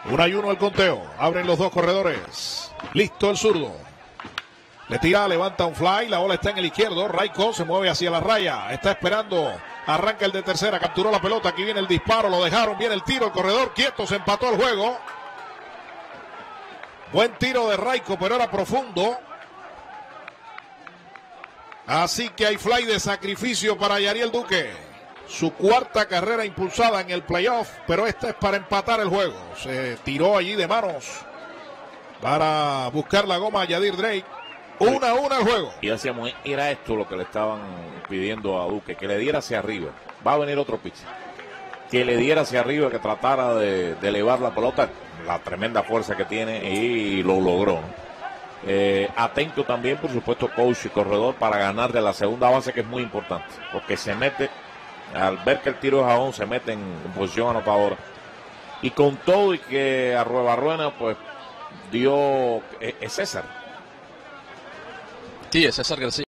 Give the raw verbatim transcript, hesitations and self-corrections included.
Uno y uno el conteo. Abren los dos corredores. Listo el zurdo. Le tira, levanta un fly. La bola está en el izquierdo. Raico se mueve hacia la raya. Está esperando. Arranca el de tercera. Capturó la pelota. Aquí viene el disparo. Lo dejaron. Viene el tiro. El corredor quieto. Se empató el juego. Buen tiro de Raico, pero era profundo. Así que hay fly de sacrificio para Yariel Duque. Su cuarta carrera impulsada en el playoff, pero esta es para empatar el juego. Se tiró allí de manos para buscar la goma a Yadir Drake. Una a una el juego. Y decíamos, era esto lo que le estaban pidiendo a Duque, que le diera hacia arriba. Va a venir otro pitch. Que le diera hacia arriba, que tratara de, de elevar la pelota, la tremenda fuerza que tiene, y lo logró. Eh, atento también, por supuesto, coach y corredor para ganar de la segunda base, que es muy importante, porque se mete, al ver que el tiro es a on, se mete en, en posición anotadora. Y con todo y que Arruebarruena, pues, dio, es, es César. Sí, es César García.